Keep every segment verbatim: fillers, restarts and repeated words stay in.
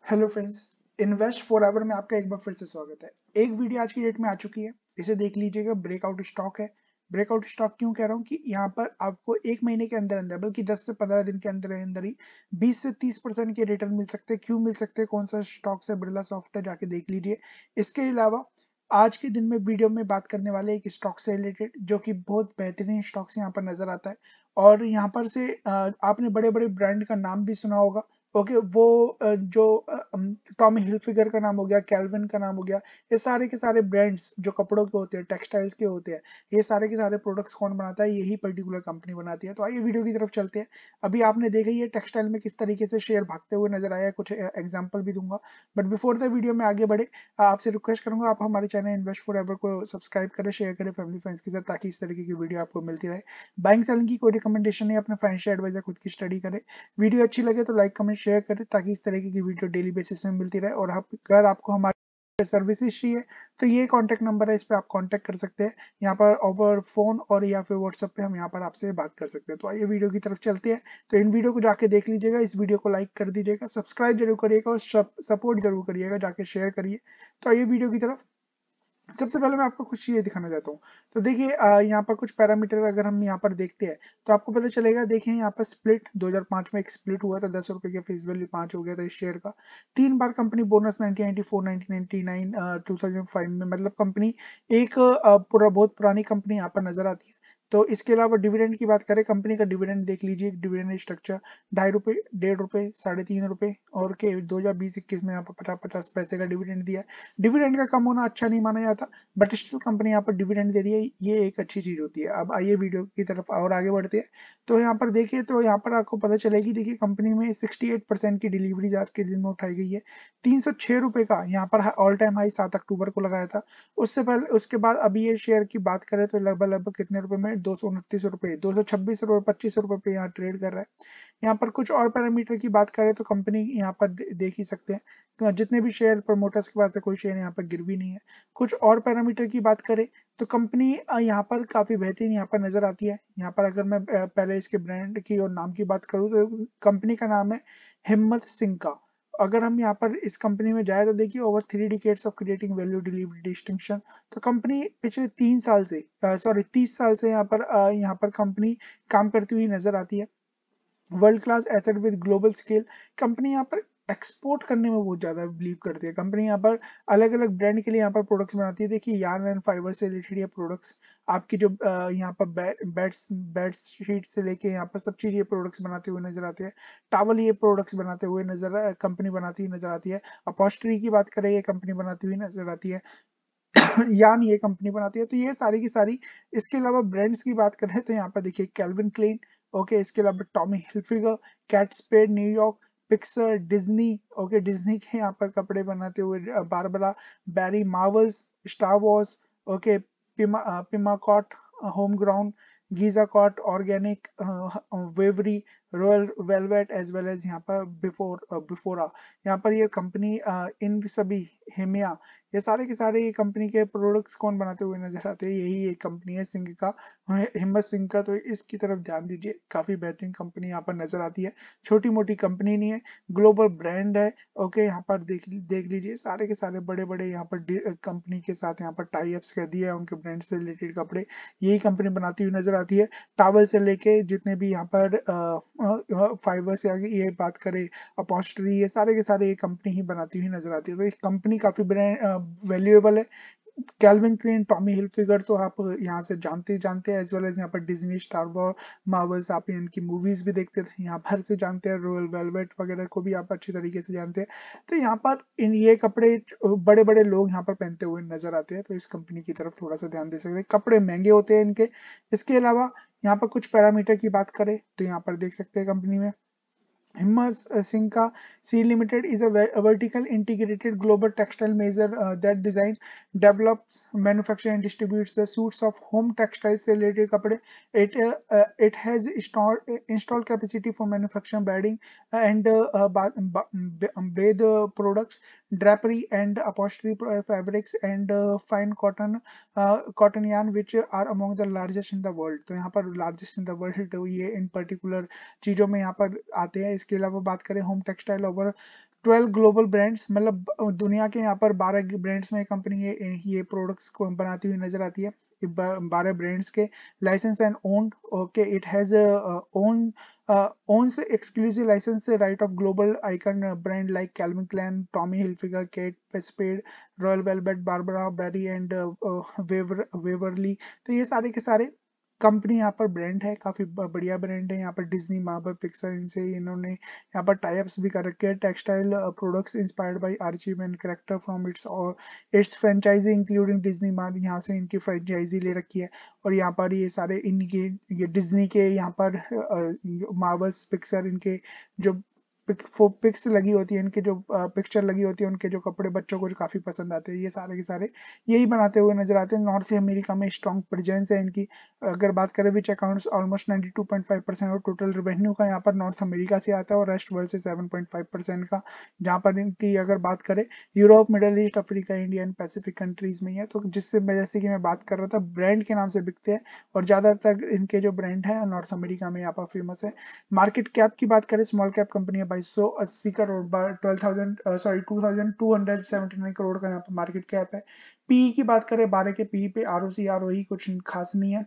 Hello friends, invest forever में आपका एक बार फिर से स्वागत है। एक वीडियो आज की डेट में आ चुकी है, इसे देख लीजिएगा। ब्रेकआउट स्टॉक है। ब्रेकआउट स्टॉक क्यों कह रहा हूँ कि यहाँ पर आपको एक महीने के अंदर अंदर बल्कि दस से पंद्रह दिन के अंदर अंदर ही बीस से तीस परसेंट के रिटर्न मिल सकते हैं। क्यों मिल सकते हैं, कौन सा स्टॉक है, बिरला सॉफ्ट है, जाके देख लीजिए। इसके अलावा आज के दिन में वीडियो में बात करने वाले एक स्टॉक से रिलेटेड जो कि बहुत बेहतरीन स्टॉक से यहाँ पर नजर आता है। और यहाँ पर से अ, आपने बड़े बड़े ब्रांड का नाम भी सुना होगा। ओके, वो अ, जो टॉमी हिलफिगर का नाम हो गया, कैल्विन का नाम हो गया, ये सारे के सारे ब्रांड्स जो कपड़ों के होते हैं, टेक्सटाइल्स के होते हैं, ये सारे के सारे प्रोडक्ट्स कौन बनाता है? यही पर्टिकुलर कंपनी बनाती है। तो आइए वीडियो की तरफ चलते हैं। अभी आपने देखा ही है टेक्सटाइल में किस तरीके से शेयर भागते हुए नजर आया है, कुछ एग्जाम्पल भी दूंगा। बट बिफोर द वीडियो में आगे बढ़े, आपसे रिक्वेस्ट करूंगा आप हमारे चैनल इन्वेस्ट फॉर एवर को सब्सक्राइब करें, शेयर करें फैमिली फ्रेंड्स के साथ, ताकि इस तरीके की वीडियो आपको मिलती रहे। बाइंग सेलिंग की कोई रिकमेंडेशन नहीं, अपने फाइनेंशियल एडवाइजर खुद की स्टडी करें। वीडियो अच्छी लगे तो लाइक कमेंट शेयर करें, ताकि इस तरीके की वीडियो डेली बेसिस में मिलती रहे। और आप अगर आपको हमारी सर्विसेज चाहिए तो ये कॉन्टैक्ट नंबर है, इस पर आप कॉन्टैक्ट कर सकते हैं। यहाँ पर ओवर फोन और या फिर व्हाट्सएप पे हम यहाँ पर आपसे बात कर सकते हैं। तो आइए वीडियो की तरफ चलते हैं। तो इन वीडियो को जाके देख लीजिएगा, इस वीडियो को लाइक कर दीजिएगा, सब्सक्राइब जरूर करिएगा और सपोर्ट जरूर करिएगा, जाके शेयर करिए। तो आइए वीडियो की तरफ। सबसे पहले मैं आपको कुछ चीजें दिखाना चाहता हूँ। तो देखिए, अ, यहाँ पर कुछ पैरामीटर अगर हम यहाँ पर देखते हैं तो आपको पता चलेगा। देखिए यहाँ पर स्प्लिट दो हज़ार पाँच में एक स्प्लिट हुआ था, दस रुपए के फेस वैल्यू पांच हो गया था इस शेयर का। तीन बार company bonus nineteen ninety four, nineteen ninety nine, two thousand five में, मतलब कंपनी एक अ, पूरा बहुत पुरानी कंपनी यहाँ पर नजर आती है। तो इसके अलावा डिविडेंड की बात करें, कंपनी का डिविडेंड देख लीजिए। डिविडेंड स्ट्रक्चर ढाई रुपए, डेढ़ रुपए, साढ़े तीन रुपए और के दो हजार बीस इक्कीस में यहाँ पर पचास पचास पैसे का डिविडेंड दिया है। डिविडेंड का कम होना अच्छा नहीं माना जाता, बट स्टिल कंपनी यहाँ पर डिविडेंड दे रही है, ये एक अच्छी चीज होती है। अब आइए वीडियो की तरफ और आगे बढ़ते हैं। तो यहाँ पर देखिए, तो यहाँ पर आपको पता चलेगी। देखिए कंपनी में अड़सठ परसेंट की डिलीवरी आज के दिन में उठाई गई है। तीन सौ छह रुपए का यहाँ पर ऑल टाइम हाई सात अक्टूबर को लगाया था। उससे पहले उसके बाद अभी ये शेयर की बात करें तो लगभग लगभग कितने रुपए में, दो सौ उनतीस रुपए, दो सौ छब्बीस रुपए, पच्चीस रुपए पे यहाँ ट्रेड कर रहा है। यहाँ पर कुछ और पैरामीटर की बात करें तो कंपनी यहाँ पर देख ही सकते हैं, तो जितने भी शेयर प्रमोटर्स के पास है, कोई शेयर यहाँ पर गिर भी नहीं है। कुछ और पैरामीटर की बात करें तो कंपनी यहाँ पर काफी बेहतरीन यहाँ पर नजर आती है। यहाँ पर अगर मैं अ, पहले इसके ब्रांड की और नाम की बात करूँ तो कंपनी का नाम है हिम्मत सिंह का। अगर हम यहाँ पर इस कंपनी में जाए तो देखिए, over three decades of creating value delivery distinction. तो कंपनी पिछले तीन साल से, सॉरी तीस साल से यहाँ पर अ, यहाँ पर कंपनी काम करती हुई नजर आती है। World class asset with global scale. Company यहाँ पर एक्सपोर्ट करने में बहुत ज्यादा बिलीव करती है। कंपनी यहाँ पर अलग अलग ब्रांड के लिए यहाँ पर प्रोडक्ट्स बनाती है। देखिए यार्न एंड फाइबर से रिलेटेड ये प्रोडक्ट्स, आपकी जो अ, यहाँ पर बेड्स बेड शीट से लेके यहाँ पर सब चीज ये प्रोडक्ट्स बनाते हुए नजर आते हैं। टावल ये प्रोडक्ट्स बनाते हुए नजर कंपनी बनाती हुई नजर आती है। अपॉस्ट्री की बात करें, ये कंपनी बनाती हुई नजर आती है। यान ये कंपनी बनाती है। तो ये सारी की सारी। इसके अलावा ब्रांड्स की बात करें तो यहाँ पर देखिए कैल्विन क्लेन, ओके, इसके अलावा Tommy Hilfiger, Kate Spade New York, Pixar, Disney, okay, Disney के यहाँ पर कपड़े बनाते हुए Barbara, Barry, Marvels, Star Wars, okay, Pima Pimacott, home ground, Giza cot, organic, Waverly, royal velvet, as well as यहाँ पर बिफोर बिफोरा। यहाँ पर ये कंपनी, इन सभी, हिमिया, ये सारे के सारे ये कंपनी के प्रोडक्ट्स कौन बनाते हुए नजर आते हैं? यही एक कंपनी है सिंह का, हिम्मत सिंह का। तो इसकी तरफ ध्यान दीजिए, काफी बेहतरीन कंपनी यहाँ पर नजर आती है। छोटी मोटी कंपनी नहीं है, ग्लोबल ब्रांड है। ओके, यहाँ पर देख देख लीजिए, सारे के सारे बड़े बड़े यहाँ पर कंपनी के साथ यहाँ पर टाई अप्स कर दिए है, उनके ब्रांड से रिलेटेड कपड़े यही कंपनी बनाती हुई नजर आती है। टावल से लेके जितने भी यहाँ पर फाइबर से आगे ये बात करें, अपॉस्ट्री, ये सारे के सारे ये कंपनी ही बनाती हुई नजर आती है। तो ये कंपनी काफी ब्रांड वैल्यूएबल है। कैल्विन क्लेन, टॉमी हिलफिगर तो आप यहाँ से जानते ही जानते हैं, एज वेल एज यहाँ पर डिज्नी, स्टार वॉर, मार्वल्स, आप इनकी मूवीज भी देखते थे, यहाँ पर से जानते हैं। रॉयल वेलवेट वगैरह को भी आप अच्छी तरीके से जानते हैं। तो यहाँ पर इन ये कपड़े बड़े बड़े लोग यहाँ पर पहनते हुए नजर आते हैं। तो इस कंपनी की तरफ थोड़ा सा ध्यान दे सकते हैं, कपड़े महंगे होते हैं इनके। इसके अलावा यहाँ पर कुछ पैरामीटर की बात करें तो यहाँ पर देख सकते हैं कंपनी में Himmas uh, Sinka C Limited is a, ve- a vertical integrated global textile major uh, that designs, develops, manufactures and distributes the suits of home textiles से related कपड़े. It uh, uh, it has installed installed capacity for manufacturing bedding and uh, uh, ba- ba- ba- bathe uh, products. Drapery and upholstery fabrics and fine cotton cotton yarn which are among the largest in the world. तो यहाँ पर largest in the world ये इन particular चीजों में यहाँ पर आते हैं। इसके अलावा बात करें home textile over twelve global brands, मतलब दुनिया के यहाँ पर बारह ब्रांड्स में कंपनी ये ये प्रोडक्ट्स को बनाती हुई नजर आती है। बारह ब्रांड्स के licence and owned, okay, it has own owns exclusive license right of global icon brand like Calvin Klein, Tommy Hilfiger, Kate Spade, Royal Velvet, Barbara Barry and uh, uh, Waver, Waverly। तो ये सारे के सारे company यहाँ पर brand है, काफी बढ़िया ब्रांड है। यहाँ पर डिज्नी, मार्वल, पिक्सर, इनसे इन्होंने यहाँ पर टाइप्स भी कर रखे हैं। Textile products inspired by Archie and character from its और its franchise including Disney Marvel, यहाँ से इनकी फ्रेंचाइजी ले रखी है। और यहाँ पर ये सारे इनके ये डिज्नी के यहाँ पर मार्वल्स, पिक्सर, इनके जो पिक्स लगी होती है, इनके जो पिक्चर लगी होती है, उनके जो कपड़े बच्चों को जो काफी पसंद आते हैं, ये सारे के सारे यही बनाते हुए नजर आते हैं। नॉर्थ अमेरिका में स्ट्रॉन्ग प्रेजेंस है इनकी। अगर बात करें which accounts almost ninety two point five percent और टोटल रेवेन्यू का यहाँ पर नॉर्थ अमेरिका से आता है और रेस्ट वर्ल्ड से सेवन पॉइंट फाइव परसेंट का। जहाँ पर इनकी अगर बात करें Europe, Middle East, Africa, India and Pacific countries में है। तो जिससे जैसे कि मैं बात कर रहा था, ब्रांड के नाम से बिकते हैं और ज्यादातर इनके जो ब्रांड है नॉर्थ अमेरिका में यहाँ पर फेमस है। मार्केट कैप की बात करें, स्मॉल कैप कंपनी है बाईस सौ अस्सी crore, twelve thousand sorry two thousand two hundred seventy nine crore का यहाँ पर मार्केट कैप है। पीई की बात करें, बारह के पीई पे, आरओसी आरओई कुछ खास नहीं है।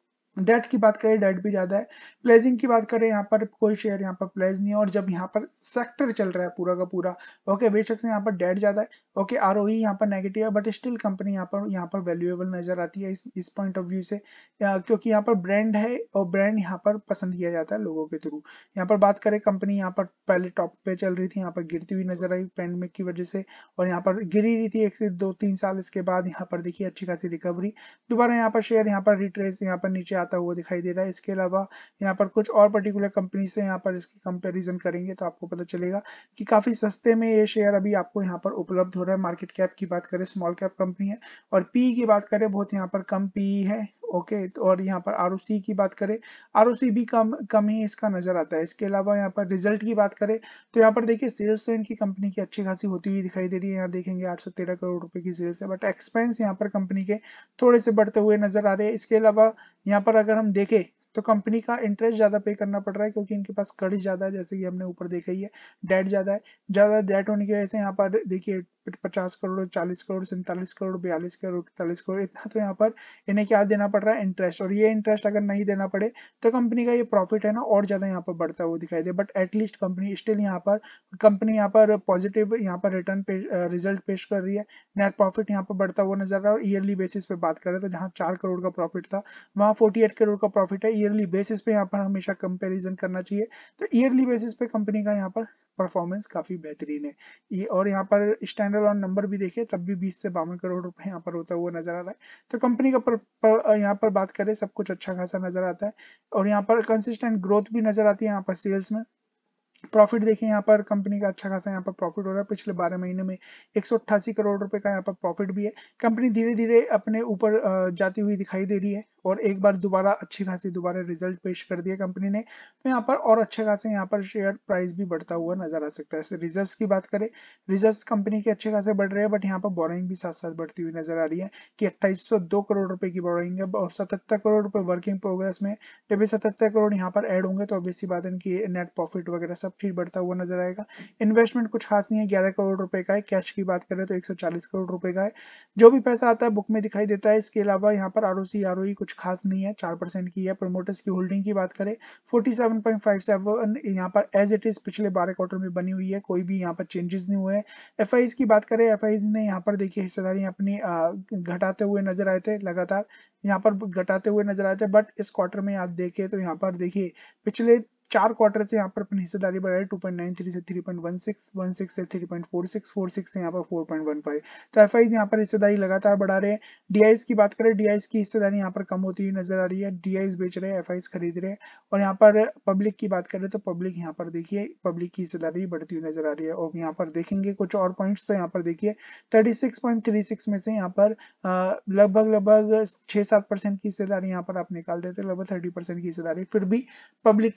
डेट की बात करें, डेट भी ज्यादा है। प्लेजिंग की बात करें, यहाँ पर कोई शेयर यहाँ पर प्लेज नहीं है। और जब यहाँ पर सेक्टर चल रहा है पूरा का पूरा, ओके, बेशक से यहाँ पर डेट ज्यादा है, ओके, आरओई यहाँ पर नेगेटिव है, बट स्टिल कंपनी यहाँ पर यहाँ पर वैल्यूएबल नजर आती है इस इस पॉइंट ऑफ व्यू से, क्योंकि यहाँ पर ब्रांड है और ब्रांड यहाँ पर पसंद किया जाता है लोगों के थ्रू। यहाँ पर बात करें, कंपनी यहाँ पर पहले टॉप पे चल रही थी, यहाँ पर गिरती हुई नजर आई पैंडेमिक की वजह से, और यहाँ पर गिरी रही थी एक से दो तीन साल। इसके बाद यहाँ पर देखिए अच्छी खासी रिकवरी, दोबारा यहाँ पर शेयर यहाँ पर रिट्रेस यहाँ पर नीचे आता हुआ दिखाई दे रहा है। इसके अलावा यहाँ पर कुछ और पर्टिकुलर कंपनी से यहाँ पर इसकी कंपैरिजन करेंगे तो आपको पता चलेगा कि काफी सस्ते में ये शेयर अभी आपको यहाँ पर उपलब्ध हो रहा है। मार्केट कैप की बात करें, स्मॉल कैप कंपनी है। और पी की बात करें, बहुत यहाँ पर कम पी है, ओके। तो और यहाँ पर आरओसी की बात करें, आरओसी भी कम कम ही इसका नजर आता है। इसके अलावा यहाँ पर रिजल्ट की बात करें तो यहाँ पर देखिए सेल्स तो इनकी कंपनी की अच्छी खासी होती हुई दिखाई दे रही है। यहाँ देखेंगे आठ सौ तेरह करोड़ रुपए की सेल्स है, बट एक्सपेंस यहाँ पर कंपनी के थोड़े से बढ़ते हुए नजर आ रहे हैं। इसके अलावा यहाँ पर अगर हम देखें तो कंपनी का इंटरेस्ट ज्यादा पे करना पड़ रहा है, क्योंकि इनके पास कर्ज ज्यादा है, जैसे कि हमने ऊपर देखा ही है। डेट ज्यादा है, ज्यादा डेट होने की वजह से यहाँ पर देखिए पचास करोड़, चालीस करोड़, सैंतालीस करोड़, बयालीस करोड़, इकतालीस करोड़, इतना तो यहाँ पर इन्हें क्या देना पड़ रहा है, इंटरेस्ट। और ये इंटरेस्ट अगर नहीं देना पड़े तो कंपनी का ये प्रॉफिट है ना और ज्यादा यहाँ पर बढ़ता हुआ दिखाई दे। बट एटलीस्ट कंपनी स्टिल यहाँ पर कंपनी यहाँ पर पॉजिटिव यहाँ पर रिटर्न पे रिजल्ट पेश कर रही है। नेट प्रॉफिट यहाँ पर बढ़ता हुआ नजर आ रहा है। और ईयरली बेसिस पे बात करें तो जहाँ चार करोड़ का प्रॉफिट था, वहाँ फोर्टी एट करोड़ का प्रॉफिट है। ईयरली बेसिस पे यहाँ पर हमेशा कंपेरिजन करना चाहिए। तो ईयरली बेसिस पे कंपनी का यहाँ पर परफॉर्मेंस काफी बेहतरीन है। ये और यहाँ पर स्टैंडर्ड ऑन नंबर भी देखे तब भी बीस से बावन करोड़ रुपए यहाँ पर होता हुआ नजर आ रहा है। तो कंपनी का पर, पर, यहाँ पर बात करें सब कुछ अच्छा खासा नजर आता है। और यहाँ पर कंसिस्टेंट ग्रोथ भी नजर आती है। यहाँ पर सेल्स में प्रॉफिट देखिए, यहाँ पर कंपनी का अच्छा खासा यहाँ पर प्रॉफिट हो रहा है। पिछले बारह महीने में एक सौ अट्ठासी करोड़ रुपए का यहाँ पर प्रॉफिट भी है। कंपनी धीरे धीरे अपने ऊपर जाती हुई दिखाई दे रही है और एक बार दोबारा अच्छी खासी दोबारा रिजल्ट पेश कर दिया कंपनी ने, तो यहाँ पर और अच्छे खासे यहाँ पर शेयर प्राइस भी बढ़ता हुआ नजर आ सकता है। रिजर्व्स की बात करें, रिजर्व्स कंपनी के अच्छे खासे बढ़ रहे हैं, बट यहाँ पर बोरोइंग भी साथ साथ बढ़ती हुई नजर आ रही है कि अट्ठाईस सौ दो करोड़ रुपए की बोरोइंग है और सतहत्तर करोड़ रुपए वर्किंग प्रोग्रेस में। जब ये सतहत्तर करोड़ यहाँ पर ऐड होंगे तो ऑब्वियसली बात है इनकी नेट प्रॉफिट वगैरह सब चीज बढ़ता हुआ नजर आएगा। इन्वेस्टमेंट कुछ खास नहीं है, ग्यारह करोड़ रुपए का है। कैश की बात करें तो एक सौ चालीस करोड़ रुपए का है। जो भी पैसा आता है बुक में दिखाई देता है। इसके अलावा यहाँ पर आरओसी आरओई कुछ खास नहीं है, चार परसेंट की है। प्रमोटर्स की होल्डिंग की बात करें सैंतालीस पॉइंट पाँच सात यहाँ पर एज इट इज पिछले बारह क्वार्टर में बनी हुई है, कोई भी यहाँ पर चेंजेस नहीं हुए हैं। एफआईज की बात करें, एफआईज ने यहाँ पर देखिए हिस्सेदारी अपनी घटाते हुए नजर आए थे, लगातार यहाँ पर घटाते हुए नजर आए थे। बट इस क्वार्टर में आप देखें तो यहाँ पर देखिए पिछले चार क्वार्टर से यहाँ पर अपनी हिस्सेदारी बढ़ाई टू पॉइंट नाइन थ्री से three point one six, one six से three point four six, four six से यहाँ पर फोर पॉइंट वन फाइव। तो एफआईज यहाँ पर हिस्सेदारी लगातार बढ़ा रहे हैं। डीआईज की बात करें, डीआईज की हिस्सेदारी यहाँ पर कम होती हुई नजर आ रही है। डीआईज बेच रहे हैं, एफआईज खरीद रहे हैं। और यहाँ पर पब्लिक की बात करें तो पब्लिक यहाँ पर देखिए पब्लिक की हिस्सेदारी बढ़ती हुई नजर आ रही है। और यहाँ पर देखेंगे कुछ और पॉइंट्स तो यहाँ पर देखिए thirty six point three six में से यहाँ पर लगभग लगभग छह सात परसेंट की हिस्सेदारी यहाँ पर आप निकाल देते, लगभग थर्टी परसेंट की हिस्सेदारी फिर भी पब्लिक के पास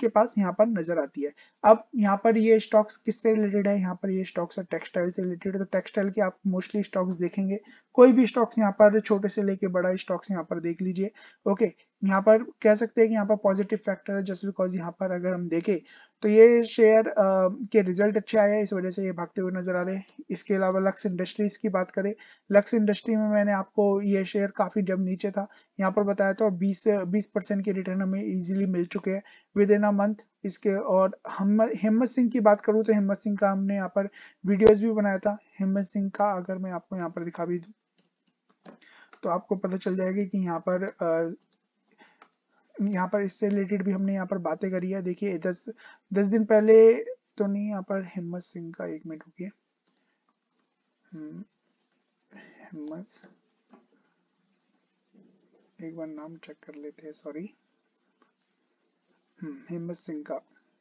यहाँ पर नजर आती है। अब यहाँ पर ये स्टॉक्स किससे रिलेटेड है, यहाँ पर ये स्टॉक्स टेक्सटाइल से रिलेटेड है, तो टेक्सटाइल के आप मोस्टली स्टॉक्स देखेंगे। कोई भी स्टॉक्स यहाँ पर छोटे से लेके बड़ा स्टॉक्स यहाँ पर देख लीजिए। ओके, यहाँ पर कह सकते हैं कि यहाँ पर पॉजिटिव फैक्टर है, जस्ट बिकॉज यहाँ पर अगर हम देखें तो ये शेयर के रिजल्ट अच्छे आए हैं, इस वजह से ये भागते हुए नजर आ रहे हैं। इसके अलावा लक्स इंडस्ट्रीज की बात करें, लक्स इंडस्ट्री में मैंने आपको ये शेयर काफी जब नीचे था यहाँ पर बताया था, बीस बीस परसेंट के रिटर्न हमें इजीली मिल चुके हैं विद इन अ मंथ इसके। और हम हिम्मत सिंह की बात करूँ तो हिम्मत सिंह का हमने यहाँ पर वीडियोस भी बनाया था। हिम्मत सिंह का अगर मैं आपको यहाँ पर दिखा भी दूं तो आपको पता चल जाएगा कि यहाँ पर आ, यहाँ पर इससे रिलेटेड भी हमने यहाँ पर बातें करी है। देखिए दस दस दिन पहले तो नहीं, यहाँ पर हिम्मत सिंह का एक मिनट रुकिए, हिम्मत एक बार नाम चेक कर लेते हैं, सॉरी, हिम्मत सिंह का।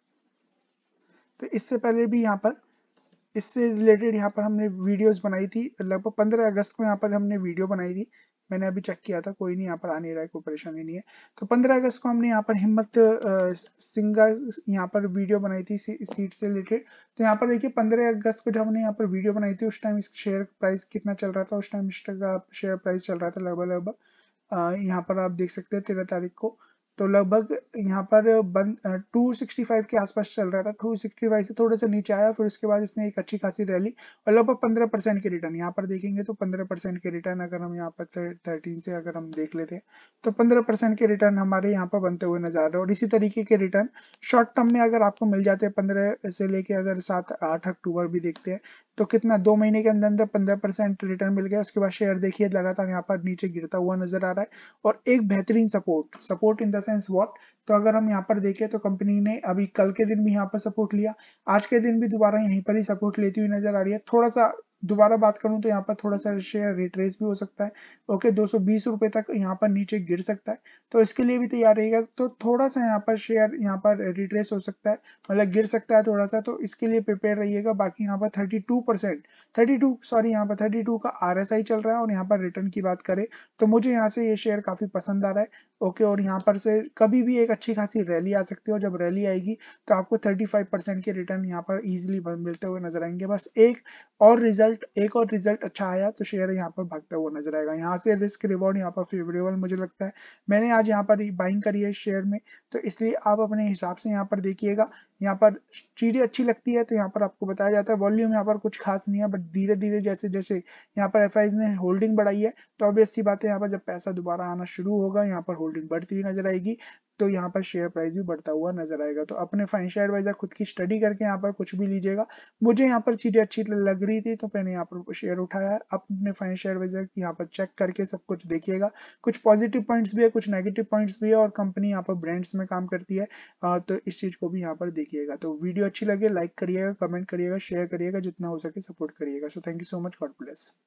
तो इससे पहले भी यहाँ पर इससे रिलेटेड यहाँ पर हमने वीडियोस बनाई थी, लगभग पंद्रह अगस्त को यहाँ पर हमने वीडियो बनाई थी। मैंने अभी चेक किया था, कोई नहीं यहाँ पर आ नहीं रहा है, कोई परेशानी नहीं है। तो पंद्रह अगस्त को हमने यहाँ पर हिम्मत सिंह का यहाँ पर वीडियो बनाई थी सीट से रिलेटेड। तो यहाँ पर देखिए पंद्रह अगस्त को जब हमने यहाँ पर वीडियो बनाई थी उस टाइम शेयर प्राइस कितना चल रहा था, उस टाइम का शेयर प्राइस चल रहा था लगभग लगभग यहाँ पर आप देख सकते हैं तेरह तारीख को, तो लगभग यहाँ पर बंद टू सिक्सटी फाइव के आसपास चल रहा था। टू सिक्सटी फाइव से थोड़ा सा नीचे आया, फिर उसके बाद इसने एक अच्छी खासी रैली और लगभग पंद्रह परसेंट के रिटर्न यहाँ पर देखेंगे तो पंद्रह परसेंट के रिटर्न अगर हम यहाँ पर थर्टीन से अगर हम देख लेते हैं तो पंद्रह परसेंट के रिटर्न हमारे यहाँ पर बनते हुए नजर आ रहे हैं। और इसी तरीके के रिटर्न शॉर्ट टर्म में अगर आपको मिल जाते हैं पंद्रह से लेके अगर सात आठ अक्टूबर भी देखते हैं तो कितना दो महीने के अंदर अंदर पंद्रह परसेंट रिटर्न मिल गया। उसके बाद शेयर देखिए लगातार यहाँ पर नीचे गिरता हुआ नजर आ रहा है और एक बेहतरीन support support in the sense what, तो अगर हम यहाँ पर देखें तो कंपनी ने अभी कल के दिन भी यहाँ पर सपोर्ट लिया, आज के दिन भी दोबारा यहीं पर ही सपोर्ट लेती हुई नजर आ रही है। थोड़ा सा दोबारा बात करूं तो यहाँ पर थोड़ा सा शेयर रिट्रेस भी हो सकता है। ओके, दो सौ बीस रुपए तक यहाँ पर नीचे गिर सकता है, तो इसके लिए भी तैयार रहेगा। तो थोड़ा सा यहाँ पर शेयर यहाँ पर रिट्रेस हो सकता है, मतलब गिर सकता है थोड़ा सा, तो इसके लिए प्रिपेयर रहिएगा। बाकी यहाँ पर thirty two percent thirty two sorry यहाँ पर थर्टी टू का आरएसआई चल रहा है और यहाँ पर रिटर्न की बात करें तो मुझे यहाँ से ये शेयर काफी पसंद आ रहा है। ओके, और यहाँ पर से कभी भी एक अच्छी खासी रैली आ सकती है और जब रैली आएगी तो आपको पैंतीस परसेंट के रिटर्न यहाँ पर इजीली मिलते हुए नजर आएंगे। बस एक और रिजल्ट एक और रिजल्ट अच्छा आया तो शेयर यहाँ पर भागता हुआ नजर आएगा। यहाँ से रिस्क रिवॉर्ड यहाँ पर फेवरेबल मुझे लगता है। मैंने आज यहाँ पर बाइंग करी है शेयर में, तो इसलिए आप अपने हिसाब से यहाँ पर देखिएगा। यहाँ पर चीजें अच्छी लगती है तो यहाँ पर आपको बताया जाता है। वॉल्यूम यहाँ पर कुछ खास नहीं है, बट धीरे धीरे जैसे जैसे यहाँ पर एफ ने होल्डिंग बढ़ाई है तो ऑब्वियस सी बात है यहाँ पर जब पैसा दोबारा आना शुरू होगा यहाँ पर होल्डिंग बढ़ती हुई नजर आएगी, तो यहाँ पर शेयर प्राइस भी बढ़ता हुआ नजर आएगा। तो अपने फाइनेंशियल एडवाइजर खुद की स्टडी करके यहाँ पर कुछ भी लीजिएगा। मुझे यहाँ पर चीजें अच्छी लग रही थी तो मैंने यहाँ पर शेयर उठाया है। अपने फाइनेंशियल एडवाइजर यहाँ पर चेक करके सब कुछ देखिएगा। कुछ पॉजिटिव पॉइंट्स भी है, कुछ नेगेटिव पॉइंट्स भी है, और कंपनी यहाँ पर ब्रांड्स में काम करती है, तो इस चीज को भी यहाँ पर देखिएगा। तो वीडियो अच्छी लगे लाइक करिएगा, कमेंट करिएगा, शेयर करिएगा, जितना हो सके सपोर्ट करिएगा। So thank you so much, God bless.